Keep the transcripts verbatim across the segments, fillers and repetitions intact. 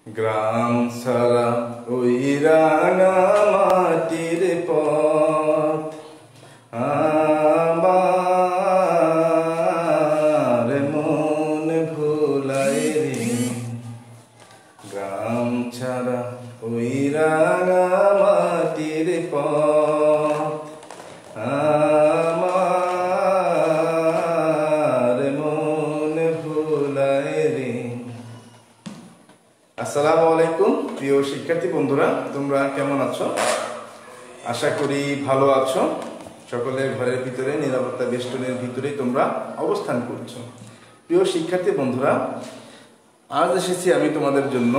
গ্রাম ছাড়া ওই রাঙা মাটির পথ আমার মন ভুলাই রে। গ্রাম ছাড়া ওই রাঙা মাটির পথ আমার মন ভুলাই রে। আসসালামু আলাইকুম প্রিয় শিক্ষার্থী বন্ধুরা, তোমরা কেমন আছো? আশা করি ভালো আছো। সকলে ঘরের ভিতরে নিরাপত্তা বেষ্টনের ভিতরে তোমরা অবস্থান করছো। প্রিয় শিক্ষার্থী বন্ধুরা, আজ এসেছি আমি তোমাদের জন্য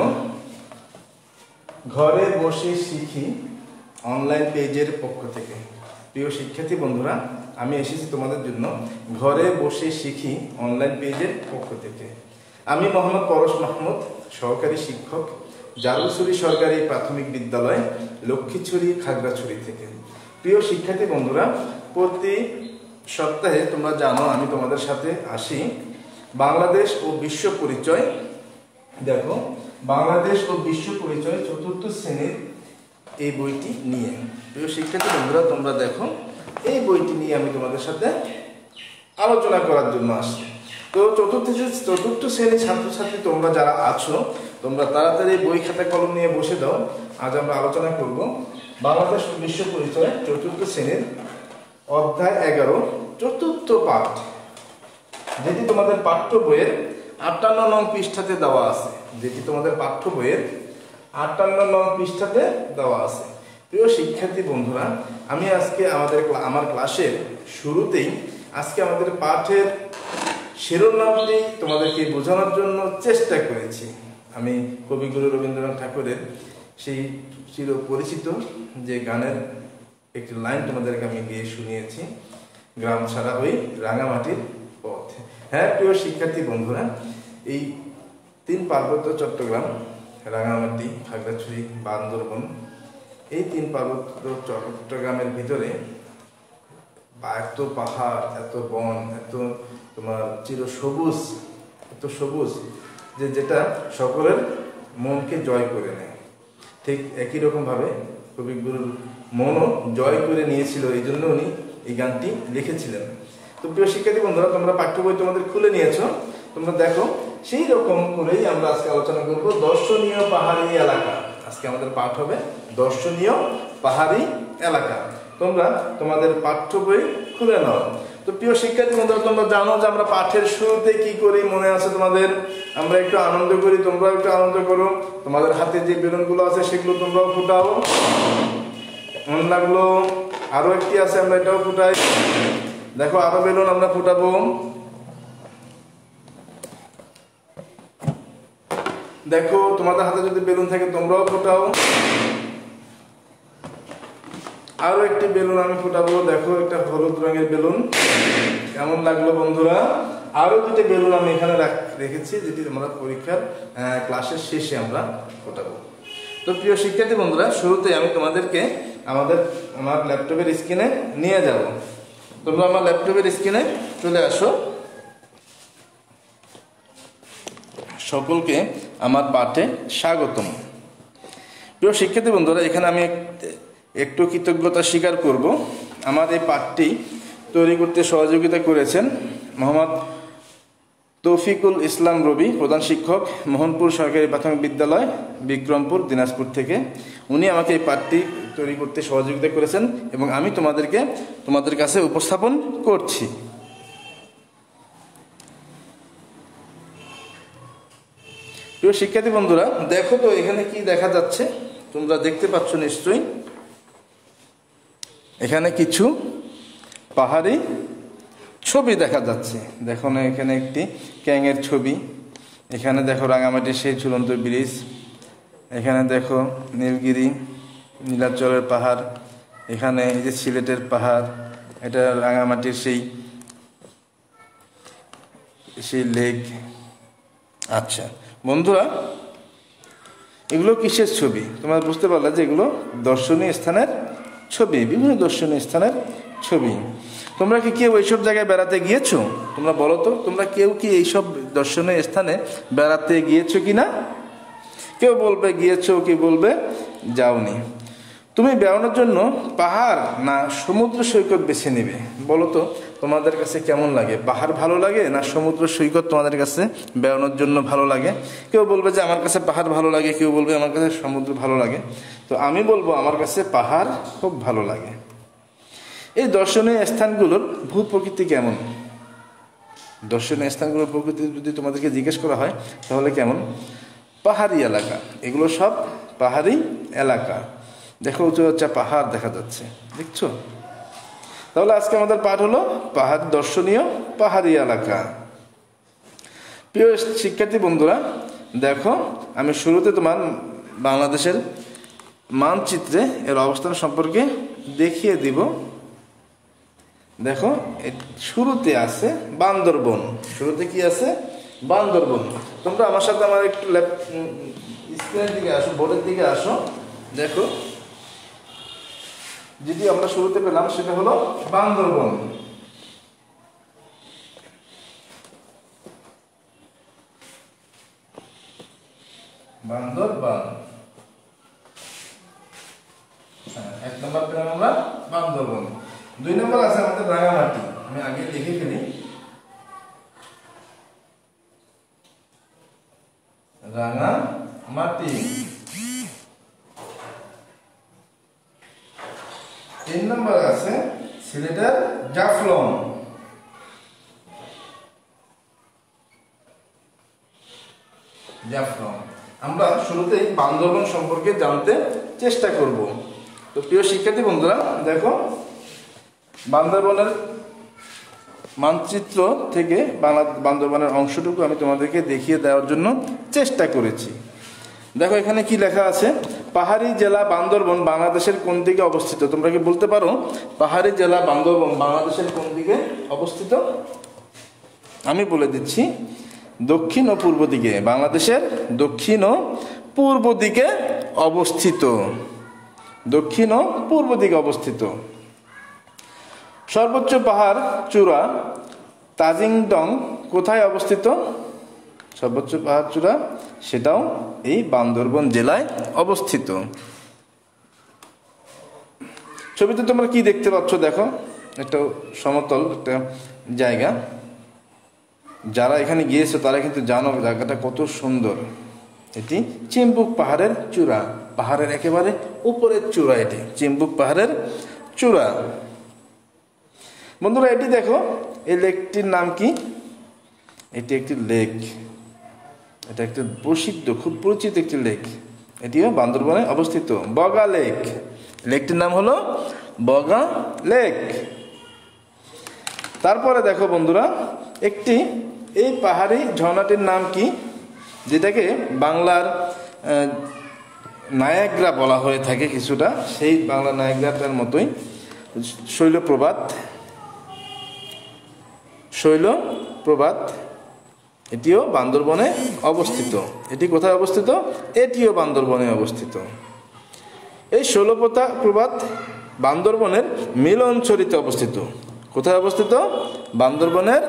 ঘরে বসে শিখি অনলাইন পেজের পক্ষ থেকে। প্রিয় শিক্ষার্থী বন্ধুরা, আমি এসেছি তোমাদের জন্য ঘরে বসে শিখি অনলাইন পেজের পক্ষ থেকে। আমি মোহাম্মদ পরশ মাহমুদ, সহকারী শিক্ষক, জারুলছড়ি সরকারি প্রাথমিক বিদ্যালয়, লক্ষ্মীছড়ি, খাগড়াছড়ি থেকে। প্রিয় শিক্ষার্থী বন্ধুরা, প্রতি সপ্তাহে তোমরা জানো আমি তোমাদের সাথে আসি বাংলাদেশ ও বিশ্ব পরিচয়। দেখো, বাংলাদেশ ও বিশ্ব পরিচয় চতুর্থ শ্রেণীর এই বইটি নিয়ে। প্রিয় শিক্ষার্থী বন্ধুরা, তোমরা দেখো, এই বইটি নিয়ে আমি তোমাদের সাথে আলোচনা করার জন্য আসি। তো চতুর্থ চতুর্থ শ্রেণীর ছাত্রছাত্রী তোমরা যারা আছো, তোমরা তাড়াতাড়ি বই খাতা কলম নিয়ে বসে দাও। আজ আমরা আলোচনা করব বাংলাদেশ বিশ্ব পরিচয় চতুর্থ শ্রেণীর অধ্যায় এগারো চতুর্থ পাঠ, যেটি তোমাদের পাঠ্য বইয়ের আটান্ন নং পৃষ্ঠাতে দেওয়া আছে। যেটি তোমাদের পাঠ্য বইয়ের আটান্ন নং পৃষ্ঠাতে দেওয়া আছে। প্রিয় শিক্ষার্থী বন্ধুরা, আমি আজকে আমাদের আমার ক্লাসের শুরুতেই আজকে আমাদের পাঠের শিরোনামটি তোমাদেরকে বোঝানোর জন্য চেষ্টা করেছি। আমি কবিগুরু রবীন্দ্রনাথ ঠাকুরের সেই চির পরিচিত যে গানের একটি লাইন তোমাদেরকে আমি গিয়ে শুনিয়েছি, গ্রাম ছাড়া ওই রাঙামাটির পথ। হ্যাঁ প্রিয় শিক্ষার্থী বন্ধুরা, এই তিন পার্বত্য চট্টগ্রাম, রাঙামাটি, খাগড়াছড়ি, বান্দরবন, এই তিন পার্বত্য চট্টগ্রামের ভিতরে এত পাহাড়, এত বন, এত তোমার চির সবুজ, এত সবুজ যে যেটা সকলের মনকে জয় করে নেয়। ঠিক একই রকম ভাবে কবিগুরুর মনও জয় করে নিয়েছিল, এই জন্য উনি এই গানটি লিখেছিলেন। তো প্রিয় শিক্ষার্থী বন্ধুরা, তোমরা পাঠ্য বই তোমাদের খুলে নিয়েছো, তোমরা দেখো সেই রকম করেই আমরা আজকে আলোচনা করব দর্শনীয় পাহাড়ি এলাকা। আজকে আমাদের পাঠ হবে দর্শনীয় পাহাড়ি এলাকা। তোমরা তোমাদের পাঠ্য বই খুলে নাও। তো প্রিয় শিক্ষার্থী বন্ধুরা, তোমরা জানো যে আমরা পাঠের শুরুতে কি করি, মনে আছে তোমাদের? আমরা একটু আনন্দ করি, তোমরাও একটু আনন্দ করো। তোমাদের হাতে যে বেলুনগুলো আছে সেগুলো তোমরাও ফুটাও। মন লাগলো? আরো একটি আছে, আমরা এটাও ফুটাই। দেখো, আরো বেলুন আমরা ফুটাবো। দেখো, তোমাদের হাতে যদি বেলুন থাকে তোমরাও ফুটাও। আরো একটি বেলুন আমি ফুটাবো। দেখো, একটা হলুদ রঙের বেলুন। কেমন লাগলো বন্ধুরা? আরো দুটি বেলুন আমি এখানে রেখেছি, যেটি আমরা পরীক্ষার ক্লাসের শেষে আমরা ফোটাবো। তো প্রিয় শিক্ষার্থী বন্ধুরা, শুরুতে আমি তোমাদেরকে আমাদের আমার ল্যাপটপের স্ক্রিনে নিয়ে যাব। তোমরা আমার ল্যাপটপের স্ক্রিনে চলে আসো। সকলকে আমার পাঠে স্বাগতম। প্রিয় শিক্ষার্থী বন্ধুরা, এখানে আমি একটু কৃতজ্ঞতা স্বীকার করব। আমার এই পাঠটি তৈরি করতে সহযোগিতা করেছেন মোহাম্মদ তৌফিকুল ইসলাম রবি, প্রধান শিক্ষক, মোহনপুর সরকারি প্রাথমিক বিদ্যালয়, বিক্রমপুর, দিনাজপুর থেকে। উনি আমাকে এই পাঠটি তৈরি করতে সহযোগিতা করেছেন এবং আমি তোমাদেরকে তোমাদের কাছে উপস্থাপন করছি। প্রিয় শিক্ষার্থী বন্ধুরা, দেখো তো এখানে কি দেখা যাচ্ছে? তোমরা দেখতে পাচ্ছ নিশ্চয়ই। এখানে কিছু পাহাড়ি ছবি দেখা যাচ্ছে। দেখো না, এখানে একটি ক্যাঙের ছবি। এখানে দেখো রাঙামাটির সেই ঝুলন্ত ব্রিজ। এখানে দেখো নীলগিরি, নীলাচলের পাহাড়। এখানে এই যে সিলেটের পাহাড়, এটা রাঙামাটির সেই সেই লেক। আচ্ছা বন্ধুরা, এগুলো কিসের ছবি? তোমরা বুঝতে পারলে যে এগুলো দর্শনীয় স্থানের ছবি, বিভিন্ন দর্শনীয় স্থানের ছবি। তোমরা কি কেউ এইসব জায়গায় বেড়াতে গিয়েছো? তোমরা বলো তো, তোমরা কেউ কি এইসব দর্শনীয় স্থানে বেড়াতে গিয়েছো কিনা? কেউ বলবে গিয়েছো, কেউ বলবে যাওনি। তুমি বেড়ানোর জন্য পাহাড় না সমুদ্র সৈকত বেছে নেবে? বলো তো তোমাদের কাছে কেমন লাগে, পাহাড় ভালো লাগে না সমুদ্র সৈকত তোমাদের কাছে বেড়ানোর জন্য ভালো লাগে? কেউ বলবে যে আমার কাছে পাহাড় ভালো লাগে, কেউ বলবে আমার কাছে সমুদ্র ভালো লাগে। তো আমি বলবো আমার কাছে পাহাড় খুব ভালো লাগে। এই দর্শনীয় স্থানগুলোর ভূ প্রকৃতি কেমন? দর্শনীয় স্থানগুলোর প্রকৃতি যদি তোমাদেরকে জিজ্ঞেস করা হয় তাহলে কেমন? পাহাড়ি এলাকা, এগুলো সব পাহাড়ি এলাকা। দেখো উঁচু উঁচু পাহাড় দেখা যাচ্ছে, দেখছো? তাহলে আজকে আমাদের পাঠ হলো পাহাড়, দর্শনীয় পাহাড়ি এলাকা। প্রিয় শিক্ষার্থী বন্ধুরা, দেখো আমি শুরুতে তোমার বাংলাদেশের মানচিত্রে এর অবস্থান সম্পর্কে দেখিয়ে দিব। দেখো শুরুতে আছে বান্দরবন, শুরুতে কি আছে? বান্দরবন। তোমরা আমার সাথে আমার একটু স্ক্রিনের দিকে আসো, বোর্ডের দিকে আসো। দেখো যেটি আমরা শুরুতে পেলাম সেটা হলো বান্দরবন। বান্দরবান এক নম্বর পেলাম আমরা বান্দরবন। দুই নম্বর আছে আমাদের রাঙামাটি। আমি আগে লিখে ফেলি, রাঙামাটি। তিন নম্বর আছে সিলেটের জাফলং। জাফলং। আমরা শুরুতেই বান্দরবন সম্পর্কে জানতে চেষ্টা করব। তো প্রিয় শিক্ষার্থী বন্ধুরা, দেখো বান্দরবনের মানচিত্র থেকে বান্দরবনের অংশটুকু আমি তোমাদেরকে দেখিয়ে দেওয়ার জন্য চেষ্টা করেছি। দেখো এখানে কি লেখা আছে? পাহাড়ি জেলা বান্দরবন বাংলাদেশের কোন দিকে অবস্থিত? তোমরা কি বলতে পারো পাহাড়ি জেলা বান্দরবন বাংলাদেশের কোন দিকে অবস্থিত? আমি বলে দিচ্ছি, দক্ষিণ ও পূর্ব দিকে, বাংলাদেশের দক্ষিণ ও পূর্ব দিকে অবস্থিত। দক্ষিণ ও পূর্ব দিকে অবস্থিত। সর্বোচ্চ পাহাড় চূড়া তাজিংডং কোথায় অবস্থিত? সর্বোচ্চ পাহাড় চূড়া সেটাও এই বান্দরবন জেলায় অবস্থিত। ছবিতে তোমরা কি দেখতে পাচ্ছ? দেখো একটা সমতল একটা জায়গা। যারা এখানে গিয়েছে তারা কিন্তু জানো জায়গাটা কত সুন্দর। এটি চিম্বুক পাহাড়ের চূড়া, পাহাড়ের একেবারে উপরের চূড়া। এটি চিম্বুক পাহাড়ের চূড়া। বন্ধুরা এটি দেখো, এই লেকটির নাম কি? এটি একটি লেক, এটা একটি প্রসিদ্ধ খুব পরিচিত একটি লেক। এটিও বান্দরবনে অবস্থিত, বগা লেক। লেকটির নাম হলো বগা লেক। তারপরে দেখো বন্ধুরা, একটি এই পাহাড়ি ঝর্ণাটির নাম কি, যেটাকে বাংলার নায়াগ্রা বলা হয়ে থাকে কিছুটা, সেই বাংলা নায়াগ্রাটার মতোই শৈলপ্রপাত। শৈলপ্রপাত এটিও বান্দরবনে অবস্থিত। এটি কোথায় অবস্থিত? এটিও বান্দরবনে অবস্থিত। এই শৈলপ্রপাত বান্দরবনের মিলনছড়িতে অবস্থিত। কোথায় অবস্থিত? বান্দরবনের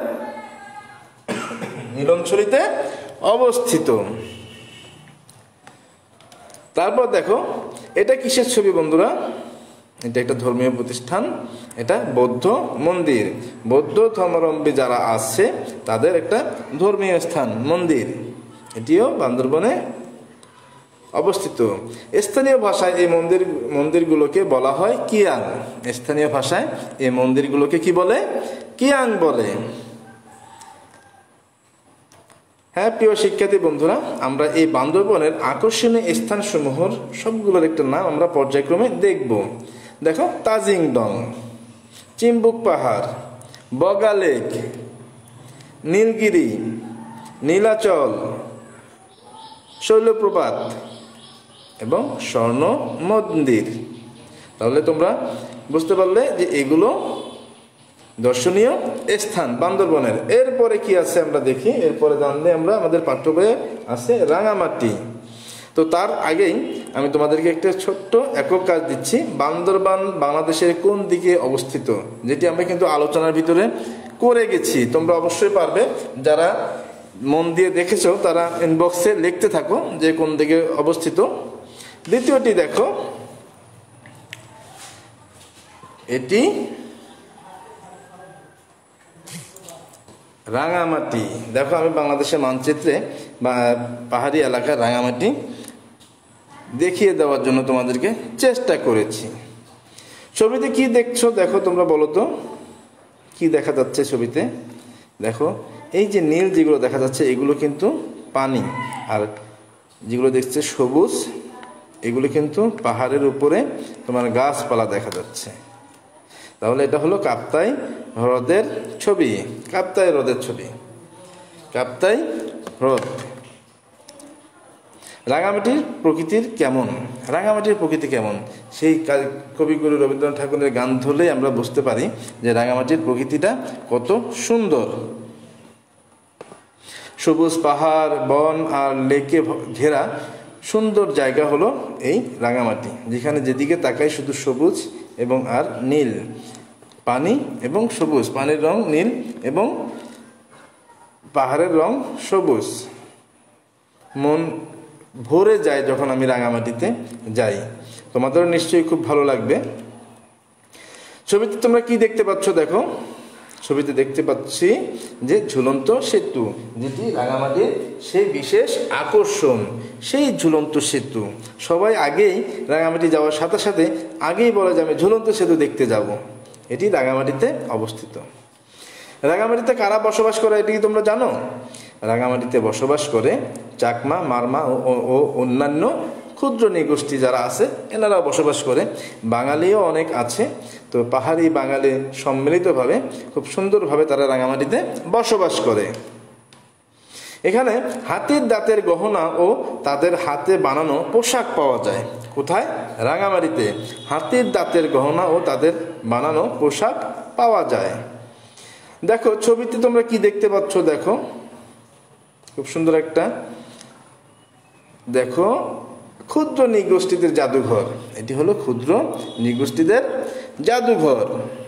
মিলনছড়িতে অবস্থিত। তারপর দেখো এটা কিসের ছবি বন্ধুরা? এটা একটা ধর্মীয় প্রতিষ্ঠান, এটা বৌদ্ধ মন্দির। বৌদ্ধ ধর্মাবলম্বী যারা আছে তাদের একটা ধর্মীয় স্থান, মন্দির। এটিও বান্দরবনে অবস্থিত। স্থানীয় ভাষায় এই মন্দির মন্দিরগুলোকে বলা হয় কিয়াং। স্থানীয় ভাষায় এই মন্দিরগুলোকে কি বলে? কিয়াং বলে। হ্যাঁ প্রিয় শিক্ষার্থী বন্ধুরা, আমরা এই বান্দরবনের আকর্ষণীয় স্থানসমূহের সবগুলোর একটা নাম আমরা পর্যায়ক্রমে দেখব। দেখো তাজিংডং, চিম্বুক পাহাড়, বগা লেক, নীলগিরি, নীলাচল, শৈলপ্রপাত এবং স্বর্ণ মন্দির। তাহলে তোমরা বুঝতে পারলে যে এগুলো দর্শনীয় স্থান বান্দরবনের। এরপরে কি আছে আমরা দেখি। এরপরে জানলে আমরা আমাদের পাঠ্য বইয়ে আছে রাঙামাটি। তো তার আগেই আমি তোমাদেরকে একটা ছোট্ট একক কাজ দিচ্ছি। বান্দরবান বাংলাদেশের কোন দিকে অবস্থিত, যেটি আমরা কিন্তু আলোচনার ভিতরে করে গেছি। তোমরা অবশ্যই পারবে, যারা মন দিয়ে দেখেছো তারা ইনবক্সে লিখতে থাকো যে কোন দিকে অবস্থিত। দ্বিতীয়টি দেখো, এটি রাঙামাটি। দেখো আমি বাংলাদেশের মানচিত্রে বা পাহাড়ি এলাকার রাঙামাটি দেখিয়ে দেওয়ার জন্য তোমাদেরকে চেষ্টা করেছি। ছবিতে কি দেখছো দেখো তোমরা বলো তো, কি দেখা যাচ্ছে ছবিতে? দেখো এই যে নীল যেগুলো দেখা যাচ্ছে এগুলো কিন্তু পানি, আর যেগুলো দেখছে সবুজ এগুলো কিন্তু পাহাড়ের উপরে তোমার গাছপালা দেখা যাচ্ছে। তাহলে এটা হলো কাপ্তাই হ্রদের ছবি। কাপ্তাই হ্রদের ছবি, কাপ্তাই হ্রদ। রাঙামাটির প্রকৃতির কেমন? রাঙামাটির প্রকৃতি কেমন সেই কবিগুরু রবীন্দ্রনাথ ঠাকুরের গান ধরলেই আমরা বুঝতে পারি যে রাঙামাটির প্রকৃতিটা কত সুন্দর। সবুজ পাহাড়, বন আর লেকে ঘেরা সুন্দর জায়গা হলো এই রাঙামাটি, যেখানে যেদিকে তাকাই শুধু সবুজ এবং আর নীল, পানি এবং সবুজ, পানির রং নীল এবং পাহাড়ের রং সবুজ। মন ভরে যায় যখন আমি রাঙামাটিতে যাই। তোমাদেরও নিশ্চয়ই খুব ভালো লাগবে। ছবিতে তোমরা কি দেখতে পাচ্ছ দেখো, ছবিতে দেখতে পাচ্ছি যে ঝুলন্ত সেতু, যেটি রাঙামাটির সেই বিশেষ আকর্ষণ, সেই ঝুলন্ত সেতু। সবাই আগেই রাঙামাটি যাওয়ার সাথে সাথে আগেই বলে যে আমি ঝুলন্ত সেতু দেখতে যাব। এটি রাঙামাটিতে অবস্থিত। রাঙামাটিতে কারা বসবাস করে এটি কি তোমরা জানো? রাঙামাটিতে বসবাস করে চাকমা, মারমা ও অন্যান্য ক্ষুদ্র নৃগোষ্ঠী যারা আছে এনারাও বসবাস করে। বাঙালিও অনেক আছে। তো পাহাড়ি বাঙালি সম্মিলিতভাবে খুব সুন্দরভাবে তারা রাঙামাটিতে বসবাস করে। এখানে হাতির দাঁতের গহনা ও তাদের হাতে বানানো পোশাক পাওয়া যায়। কোথায়? রাঙামাটিতে হাতির দাঁতের গহনা ও তাদের বানানো পোশাক পাওয়া যায়। দেখো ছবিতে তোমরা কি দেখতে পাচ্ছ দেখো, খুব সুন্দর একটা, দেখো ক্ষুদ্র নৃগোষ্ঠীদের জাদুঘর। এটি হলো ক্ষুদ্র নৃগোষ্ঠীদের জাদুঘর।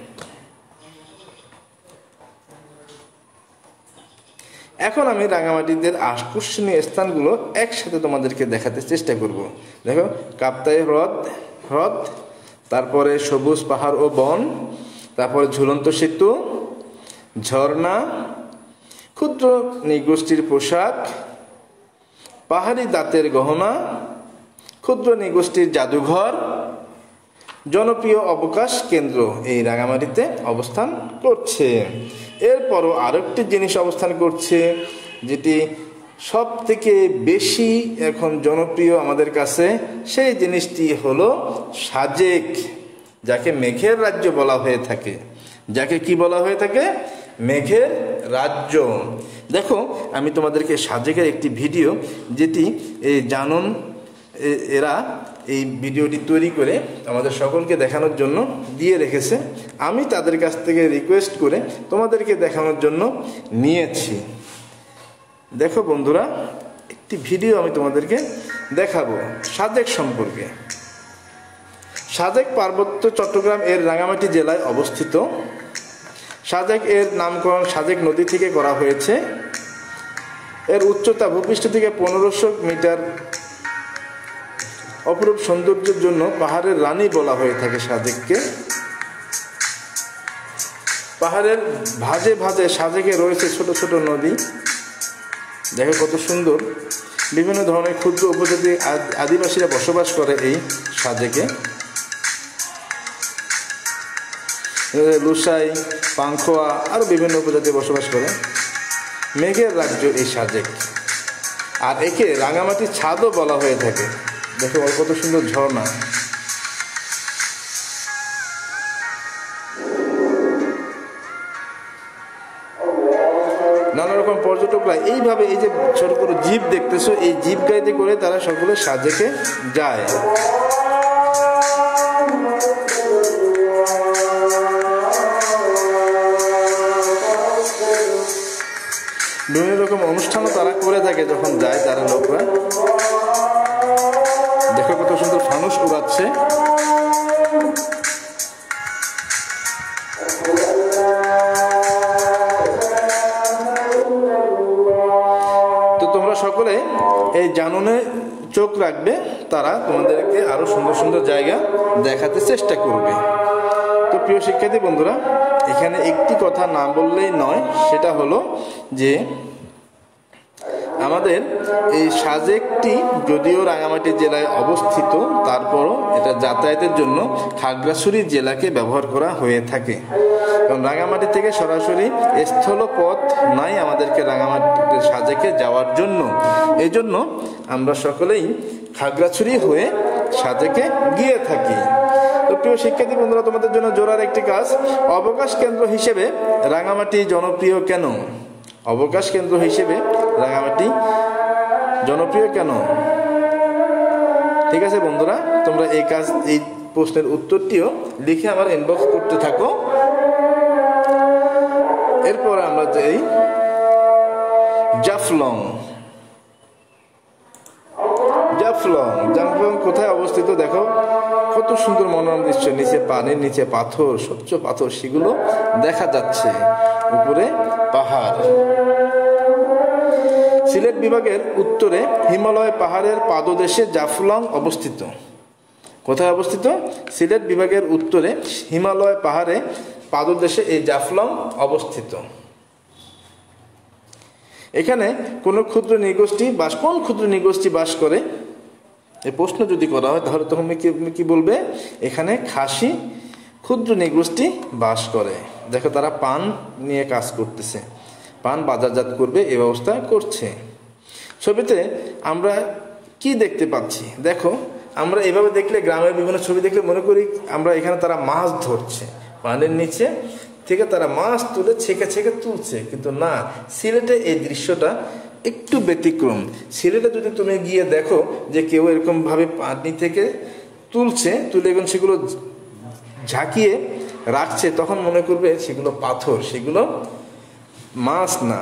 এখন আমি রাঙামাটিদের আকর্ষণীয় স্থানগুলো একসাথে তোমাদেরকে দেখাতে চেষ্টা করব। দেখো কাপ্তাই হ্রদ হ্রদ তারপরে সবুজ পাহাড় ও বন, তারপরে ঝুলন্ত সেতু, ঝর্ণা, ক্ষুদ্র নৃগোষ্ঠীর পোশাক, পাহাড়ি দাঁতের গহনা, ক্ষুদ্র নৃগোষ্ঠীর জাদুঘর, জনপ্রিয় অবকাশ কেন্দ্র এই রাঙামাটিতে অবস্থান করছে। এরপরও আরেকটি জিনিস অবস্থান করছে যেটি সব থেকে বেশি এখন জনপ্রিয় আমাদের কাছে, সেই জিনিসটি হলো সাজেক, যাকে মেঘের রাজ্য বলা হয়ে থাকে। যাকে কি বলা হয়ে থাকে? মেঘের রাজ্য। দেখো আমি তোমাদেরকে সাজেকের একটি ভিডিও, যেটি এই জানুন এরা এই ভিডিওটি তৈরি করে আমাদের সকলকে দেখানোর জন্য দিয়ে রেখেছে, আমি তাদের কাছ থেকে রিকোয়েস্ট করে তোমাদেরকে দেখানোর জন্য নিয়েছি। দেখো বন্ধুরা, একটি ভিডিও আমি তোমাদেরকে দেখাবো সাজেক সম্পর্কে। সাজেক পার্বত্য চট্টগ্রাম এর রাঙামাটি জেলায় অবস্থিত। সাজেক এর নামকরণ সাজেক নদী থেকে করা হয়েছে। এর উচ্চতা ভূপৃষ্ঠ থেকে পনেরোশো মিটার। অপরূপ সৌন্দর্যের জন্য পাহাড়ের রানী বলা হয়ে থাকে সাজেককে। পাহাড়ের ভাঁজে ভাঁজে সাজেকে রয়েছে ছোট ছোট নদী। দেখো কত সুন্দর। বিভিন্ন ধরনের ক্ষুদ্র উপজাতি আদিবাসীরা বসবাস করে এই সাজেকে। লুসাই, পাংখোয়া আরও বিভিন্ন উপজাতি বসবাস করে। মেঘের রাজ্য এই সাজেক, আর একে রাঙামাটির ছাদও বলা হয়ে থাকে। দেখো কত সুন্দর ঝর্ণা। নানা রকম পর্যটকরা এইভাবে এই যে ছোট ছোট জিপ দেখতেছো, এই জিপ গাড়িতে করে তারা সকলে সাজেকে যায়। বিভিন্ন রকম অনুষ্ঠানও তারা করে থাকে যখন যায় তারা লোকরা। দেখো কত সুন্দর ফানুস উড়াচ্ছে। জানুনে চোখ রাখবে তারা তোমাদেরকে আরো সুন্দর সুন্দর জায়গা দেখাতে চেষ্টা করবে। তো প্রিয় শিক্ষার্থী বন্ধুরা, এখানে একটি কথা না বললেই নয়, সেটা হলো যে আমাদের এই সাজেকটি যদিও রাঙামাটি জেলায় অবস্থিত, তারপরও এটা যাতায়াতের জন্য খাগড়াছড়ি জেলাকে ব্যবহার করা হয়ে থাকে। কারণ রাঙামাটি থেকে সরাসরি স্থলপথ নাই আমাদেরকে রাঙামাটি সাজেকে যাওয়ার জন্য। এই জন্য আমরা সকলেই খাগড়াছড়ি হয়ে সাজেকে গিয়ে থাকি। তো প্রিয় শিক্ষার্থী বন্ধুরা, তোমাদের জন্য জোরার একটি কাজ। অবকাশ কেন্দ্র হিসেবে রাঙামাটি জনপ্রিয় কেন? অবকাশ কেন্দ্র হিসেবে রাঙামাটি জনপ্রিয় কেন? ঠিক আছে বন্ধুরা, তোমরা এই কাজ এই প্রশ্নের উত্তরটিও লিখে আমার ইনবক্স করতে থাকো। এরপর আমরা যাই জাফলং। জাফলং জাফলং কোথায় অবস্থিত? দেখো কত সুন্দর মনোরম দৃশ্য, নিচে পানির নিচে পাথর, স্বচ্ছ পাথর, সেগুলো দেখা যাচ্ছে, উপরে পাহাড়। সিলেট বিভাগের উত্তরে হিমালয় পাহাড়ের পাদদেশে জাফলং অবস্থিত। কোথায় অবস্থিত? সিলেট বিভাগের উত্তরে হিমালয় পাহাড়ে পাদদেশে এই জাফলং অবস্থিত। এখানে কোন ক্ষুদ্র নৃগোষ্ঠী বাস কোন ক্ষুদ্র নৃগোষ্ঠী বাস করে? এই প্রশ্ন যদি করা হয় তাহলে তখন কি বলবে? এখানে খাসি ক্ষুদ্র নৃগোষ্ঠী বাস করে। দেখো তারা পান নিয়ে কাজ করতেছে, পান বাজারজাত করবে এই ব্যবস্থা করছে। ছবিতে আমরা কি দেখতে পাচ্ছি? দেখো আমরা এভাবে দেখলে, গ্রামের বিভিন্ন ছবি দেখলে মনে করি আমরা এখানে তারা মাছ ধরছে, পানির নিচে থেকে তারা মাছ তুলে ছেঁকে ছেঁকে তুলছে, কিন্তু না, সিলেটে এই দৃশ্যটা একটু ব্যতিক্রম। সিলেটে যদি তুমি গিয়ে দেখো যে কেউ এরকম ভাবে পানি থেকে তুলছে, তুলে এবং সেগুলো ঝাঁকিয়ে রাখছে, তখন মনে করবে সেগুলো পাথর, সেগুলো মাছ না।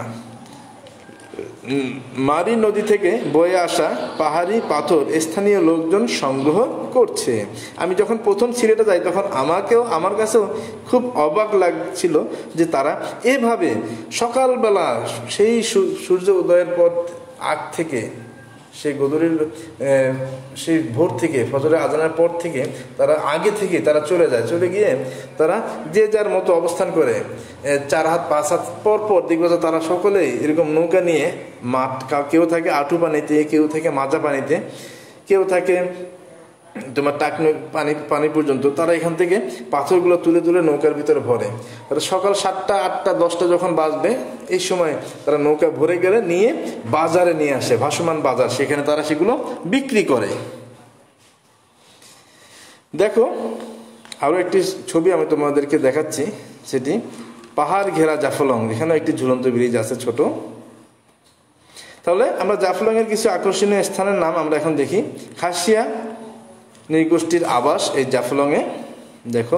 মারি নদী থেকে বয়ে আসা পাহাড়ি পাথর স্থানীয় লোকজন সংগ্রহ করছে। আমি যখন প্রথম সিলেটে যাই তখন আমাকেও আমার কাছেও খুব অবাক লাগছিল যে তারা এভাবে সকালবেলা সেই সূর্য উদয়ের পর আগ থেকে, সেই গদুরের সেই ভোর থেকে, ফজরের আজানের পর থেকে তারা আগে থেকে তারা চলে যায়, চলে গিয়ে তারা যে যার মতো অবস্থান করে, চার হাত পাঁচ হাত পর পর দেখবে তারা সকলেই এরকম নৌকা নিয়ে মাঠ, কেউ থাকে আঁটু পানিতে, কেউ থাকে মাজা পানিতে, কেউ থাকে তোমার টাক পানি পানি পর্যন্ত, তারা এখান থেকে পাথরগুলো তুলে তুলে নৌকার ভিতরে ভরে। তারা সকাল সাতটা আটটা দশটা যখন বাজবে এই সময় তারা নৌকা ভরে গেলে নিয়ে বাজারে নিয়ে আসে, ভাসমান বাজার, সেখানে তারা সেগুলো বিক্রি করে। দেখো আরো একটি ছবি আমি তোমাদেরকে দেখাচ্ছি, সেটি পাহাড় ঘেরা জাফলং। এখানে একটি ঝুলন্ত ব্রিজ আছে ছোট। তাহলে আমরা জাফলং এর কিছু আকর্ষণীয় স্থানের নাম আমরা এখন দেখি। খাসিয়া নৃগোষ্ঠীর আবাস এই জাফলংয়ে। দেখো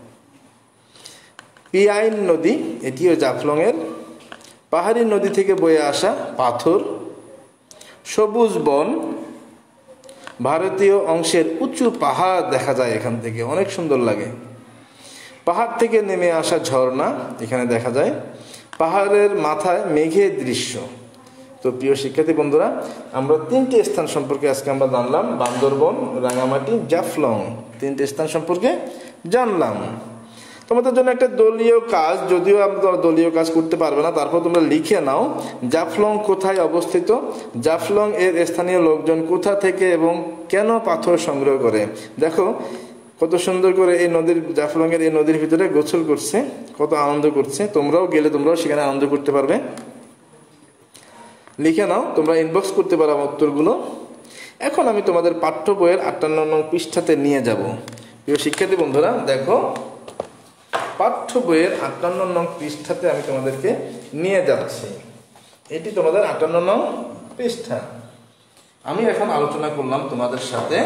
পিয়াইন নদী, এটিও জাফলং এর। পাহাড়ি নদী থেকে বয়ে আসা পাথর, সবুজ বন, ভারতীয় অংশের উঁচু পাহাড় দেখা যায় এখান থেকে, অনেক সুন্দর লাগে। পাহাড় থেকে নেমে আসা ঝর্ণা এখানে দেখা যায়, পাহাড়ের মাথায় মেঘের দৃশ্য। তো প্রিয় শিক্ষার্থী বন্ধুরা, আমরা তিনটি স্থান সম্পর্কে আজকে আমরা জানলাম, বান্দরবন, রাঙামাটি, জাফলং, তিনটি স্থান সম্পর্কে জানলাম। তোমাদের জন্য একটা দলীয় কাজ, যদিও আমরা দলীয় কাজ করতে পারবে না, তারপর তোমরা লিখে নাও জাফলং কোথায় অবস্থিত, জাফলং এর স্থানীয় লোকজন কোথা থেকে এবং কেন পাথর সংগ্রহ করে। দেখো কত সুন্দর করে এই নদীর, জাফলং এর এই নদীর ভিতরে গোসল করছে, কত আনন্দ করছে। তোমরাও গেলে তোমরাও সেখানে আনন্দ করতে পারবে। লিখে নাও, তোমরা ইনবক্স করতে পারো উত্তরগুলো। এখন আমি তোমাদের পাঠ্য বইয়ের আটান্ন নং পৃষ্ঠাতে নিয়ে যাব। প্রিয় শিক্ষার্থী বন্ধুরা, দেখো পাঠ্য বইয়ের আটান্ন নং পৃষ্ঠাতে আমি তোমাদেরকে নিয়ে যাচ্ছি। এটি তোমাদের আটান্ন নং পৃষ্ঠা। আমি এখন আলোচনা করলাম তোমাদের সাথে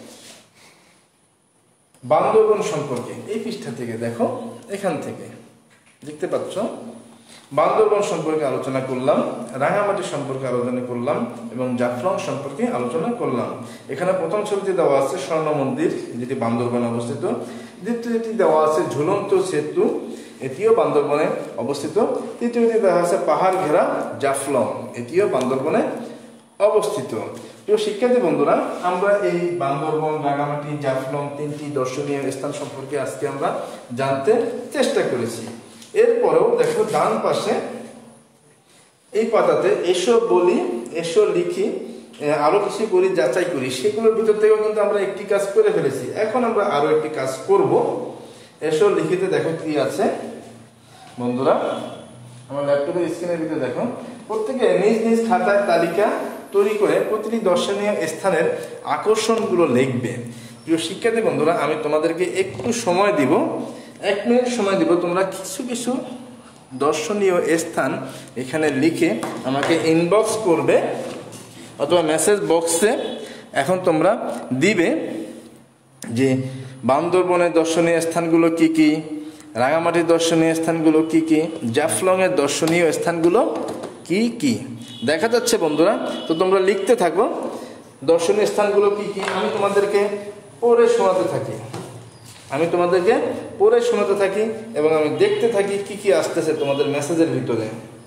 বান্দরবন সম্পর্কে। এই পৃষ্ঠা থেকে দেখো, এখান থেকে দেখতে পাচ্ছ, বান্দরবন সম্পর্কে আলোচনা করলাম, রাঙামাটি সম্পর্কে আলোচনা করলাম এবং জাফলং সম্পর্কে আলোচনা করলাম। এখানে প্রথম ছবিতে দেওয়া আছে স্বর্ণ মন্দির, যেটি বান্দরবনে অবস্থিত। দ্বিতীয়টি দেওয়া আছে ঝুলন্ত সেতু, এটিও বান্দরবনে অবস্থিত। তৃতীয়টি দেওয়া আছে পাহাড় ঘেরা জাফলং, এটিও বান্দরবনে অবস্থিত। প্রিয় শিক্ষার্থী বন্ধুরা, আমরা এই বান্দরবন, রাঙামাটি, জাফলং তিনটি দর্শনীয় স্থান সম্পর্কে আজকে আমরা জানতে চেষ্টা করেছি। এরপরেও দেখো ডান পাশে এই পাতাতে এসো বলি, এসো লিখি, আরো কিছু করি, যাচাই করি, সেগুলোর ভিতর থেকেও কিন্তু আমরা একটি কাজ করে ফেলেছি। এখন আমরা আরো একটি কাজ করব। এসো লিখিতে দেখো কি আছে বন্ধুরা, আমার ল্যাপটপের স্ক্রিনের ভিতরে দেখো, প্রত্যেকে নিজ নিজ খাতায় তালিকা তৈরি করে প্রতিটি দর্শনীয় স্থানের আকর্ষণগুলো লিখবে। প্রিয় শিক্ষার্থী বন্ধুরা, আমি তোমাদেরকে একটু সময় দিব, এক মিনিট সময় দিব। তোমরা কিছু কিছু দর্শনীয় স্থান এখানে লিখে আমাকে ইনবক্স করবে অথবা মেসেজ বক্সে এখন তোমরা দিবে যে বান্দরবনের দর্শনীয় স্থানগুলো কি কি, রাঙামাটির দর্শনীয় স্থানগুলো কি কি, জাফলংয়ের দর্শনীয় স্থানগুলো কি কি। দেখা যাচ্ছে বন্ধুরা? তো তোমরা লিখতে থাকো দর্শনীয় স্থানগুলো কি কি। আমি তোমাদেরকে পড়ে শোনাতে থাকি আমি তোমাদেরকে পড়ে শোনাতে থাকি এবং আমি দেখতে থাকি কি কি আসতেছে তোমাদের মেসেজের ভিতরে।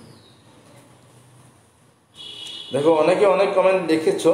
দেখো অনেকে অনেক কমেন্ট লিখেছো।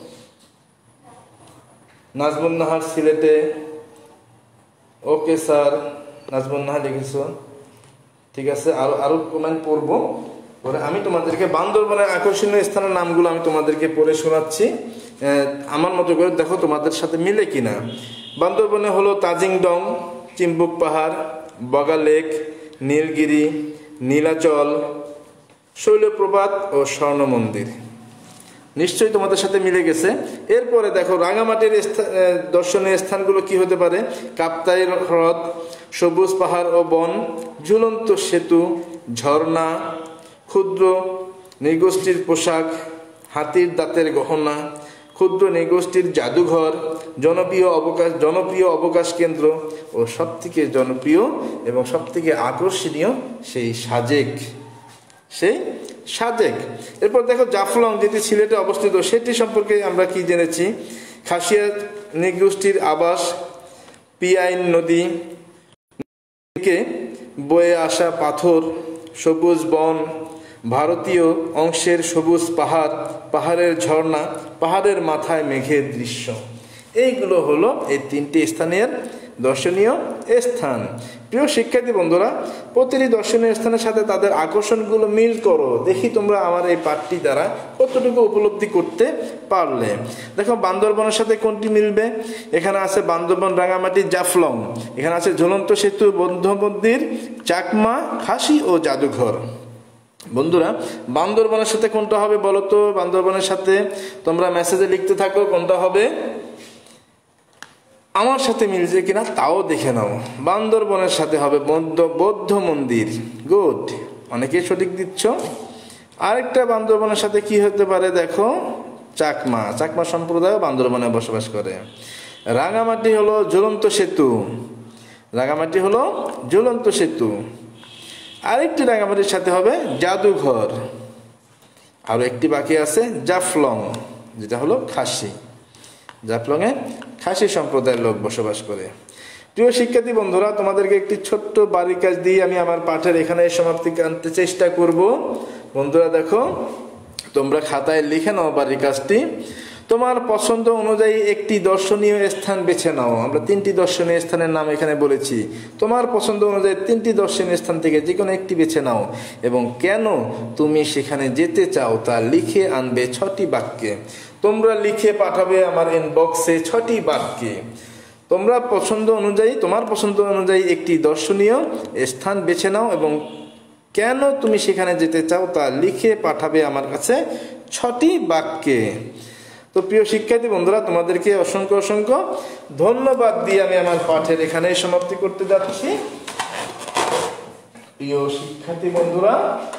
নাজমুন নাহার সিলেটে, ওকে স্যার, নাজমুন নাহার লিখেছো, ঠিক আছে। আরো আরো কমেন্ট পড়বো, পরে আমি তোমাদেরকে বান্দরবনের আকর্ষণীয় স্থানের নামগুলো আমি তোমাদেরকে পড়ে শোনাচ্ছি আমার মতো করে, দেখো তোমাদের সাথে মিলে কিনা। বান্দরবনে হলো তাজিংডং, চিম্বুক পাহাড়, বগা লেক, নীলগিরি, নীলাচল, শৈলপ্রপাত ও স্বর্ণ মন্দির। নিশ্চয়ই তোমাদের সাথে মিলে গেছে। এরপরে দেখো রাঙামাটির দর্শনীয় স্থানগুলো কি হতে পারে? কাপ্তাই হ্রদ, সবুজ পাহাড় ও বন, ঝুলন্ত সেতু, ঝর্ণা, ক্ষুদ্র নৃগোষ্ঠীর পোশাক, হাতির দাঁতের গহনা, ক্ষুদ্র নৃগোষ্ঠীর জাদুঘর, জনপ্রিয় অবকাশ জনপ্রিয় অবকাশ কেন্দ্র ও সবথেকে জনপ্রিয় এবং সবথেকে আকর্ষণীয় সেই সাজেক সেই সাজেক এরপর দেখো জাফলং, যেটি সিলেটে অবস্থিত, সেটি সম্পর্কে আমরা কি জেনেছি? খাসিয়া নৃগোষ্ঠীর আবাস, পিয়াইন নদী থেকে বয়ে আসা পাথর, সবুজ বন, ভারতীয় অংশের সবুজ পাহাড়, পাহাড়ের ঝর্ণা, পাহাড়ের মাথায় মেঘের দৃশ্য। এইগুলো হলো এই তিনটি স্থানের দর্শনীয় স্থান। প্রিয় শিক্ষার্থী বন্ধুরা, প্রতিটি দর্শনীয় স্থানের সাথে তাদের আকর্ষণগুলো মিল করো। দেখি তোমরা আমার এই পাঠটি দ্বারা কতটুকু উপলব্ধি করতে পারলে। দেখো বান্দরবনের সাথে কোনটি মিলবে? এখানে আছে বান্দরবন, রাঙামাটি, জাফলং। এখানে আছে ঝুলন্ত সেতু, বৌদ্ধ মন্দির, চাকমা, খাসি ও জাদুঘর। বন্ধুরা, বান্দরবনের সাথে কোনটা হবে বলো তো? বান্দরবনের সাথে তোমরা মেসেজে লিখতে থাকো কোনটা হবে, আমার সাথে মিলছে কিনা তাও দেখে নাও। বান্দরবনের সাথে হবে বৌদ্ধ বৌদ্ধ মন্দির। গুড, অনেকেই সঠিক দিচ্ছ। আরেকটা বান্দরবনের সাথে কি হতে পারে দেখো, চাকমা। চাকমা সম্প্রদায় বান্দরবনে বসবাস করে। রাঙামাটি হলো ঝুলন্ত সেতু। রাঙামাটি হলো ঝুলন্ত সেতু। আরেকটি রাঙামাটির সাথে হবে জাদুঘর। আরো একটি বাকি আছে জাফলং, যেটা হলো খাসি। জাফলংয়ে খাসি সম্প্রদায়ের লোক বসবাস করে। প্রিয় শিক্ষার্থী বন্ধুরা, তোমাদেরকে একটি ছোট্ট বাড়ির কাজ দিয়ে আমি আমার পাঠের এখানে সমাপ্তি আনতে চেষ্টা করব। বন্ধুরা দেখো, তোমরা খাতায় লিখে নাও বাড়ির কাজটি। তোমার পছন্দ অনুযায়ী একটি দর্শনীয় স্থান বেছে নাও। আমরা তিনটি দর্শনীয় স্থানের নাম এখানে বলেছি। তোমার পছন্দ অনুযায়ী তিনটি দর্শনীয় স্থান থেকে যে কোনো একটি বেছে নাও এবং কেন তুমি সেখানে যেতে চাও তা লিখে আনবে ছটি বাক্যে। তোমরা লিখে পাঠাবে আমার ইনবক্সে ছটি বাক্যে। তোমরা পছন্দ অনুযায়ী তোমার পছন্দ অনুযায়ী একটি দর্শনীয় স্থান বেছে নাও এবং কেন তুমি সেখানে যেতে চাও তা লিখে পাঠাবে আমার কাছে ছটি বাক্যে। তো প্রিয় শিক্ষার্থী বন্ধুরা, তোমাদেরকে অসংখ্য অসংখ্য ধন্যবাদ দিয়ে আমি আমার পাঠের এখানে সমাপ্তি করতে যাচ্ছি। প্রিয় শিক্ষার্থী বন্ধুরা,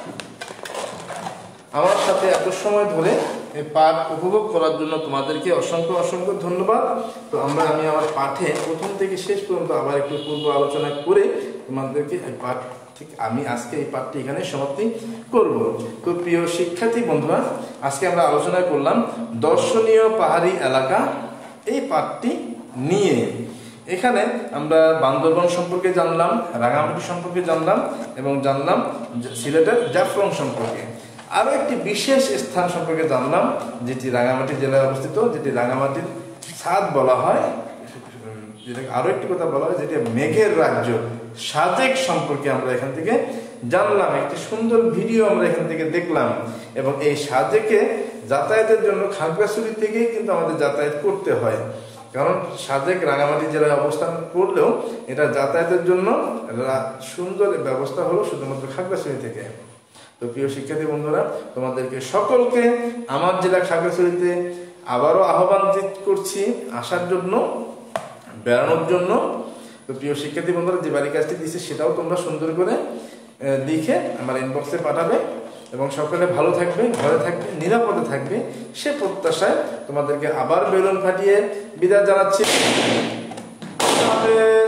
আমার সাথে এত সময় ধরে এই পাঠ উপভোগ করার জন্য তোমাদেরকে অসংখ্য অসংখ্য ধন্যবাদ। তো আমরা আমি আমার পাঠে প্রথম থেকে শেষ পর্যন্ত আবার একটু পূর্ব আলোচনা করে তোমাদেরকে এই পাঠ ঠিক আমি আজকে এই পাঠটি এখানে সমাপ্তি করব। তো প্রিয় শিক্ষার্থী বন্ধুরা, আজকে আমরা আলোচনা করলাম দর্শনীয় পাহাড়ি এলাকা এই পাঠটি নিয়ে। এখানে আমরা বান্দরবন সম্পর্কে জানলাম, রাঙামাটি সম্পর্কে জানলাম এবং জানলাম সিলেটের জাফলং সম্পর্কে। আরো একটি বিশেষ স্থান সম্পর্কে জানলাম, যেটি রাঙামাটি জেলায় অবস্থিত, যেটি রাঙামাটির ছাদ বলা হয়। যেটাকে আরো একটি কথা বলা হয়, যেটি মেঘের রাজ্য সাজেক সম্পর্কে আমরা এখান থেকে জানলাম। একটি সুন্দর ভিডিও আমরা এখান থেকে দেখলাম। এবং এই সাজেকে যাতায়াতের জন্য খাগড়াছড়ি থেকেই কিন্তু আমাদের যাতায়াত করতে হয়, কারণ সাজেক রাঙামাটি জেলায় অবস্থান করলেও এটা যাতায়াতের জন্য সুন্দর ব্যবস্থা হলো শুধুমাত্র খাগড়াছড়ি থেকে। তো প্রিয় শিক্ষার্থী বন্ধুরা, তোমাদেরকে সকলকে আমার জেলা খাগড়াছড়িতে আবারও আহ্বান করছি আসার জন্য, বেড়ানোর জন্য। তো প্রিয় শিক্ষার্থী বন্ধুরা, যে বাড়ি কাজটি দিচ্ছে সেটাও তোমরা সুন্দর করে লিখে আমার ইনবক্সে পাঠাবে এবং সকলে ভালো থাকবে, ঘরে থাকবে, নিরাপদে থাকবে, সে প্রত্যাশায় তোমাদেরকে আবার বেলুন ফাটিয়ে বিদায় জানাচ্ছি।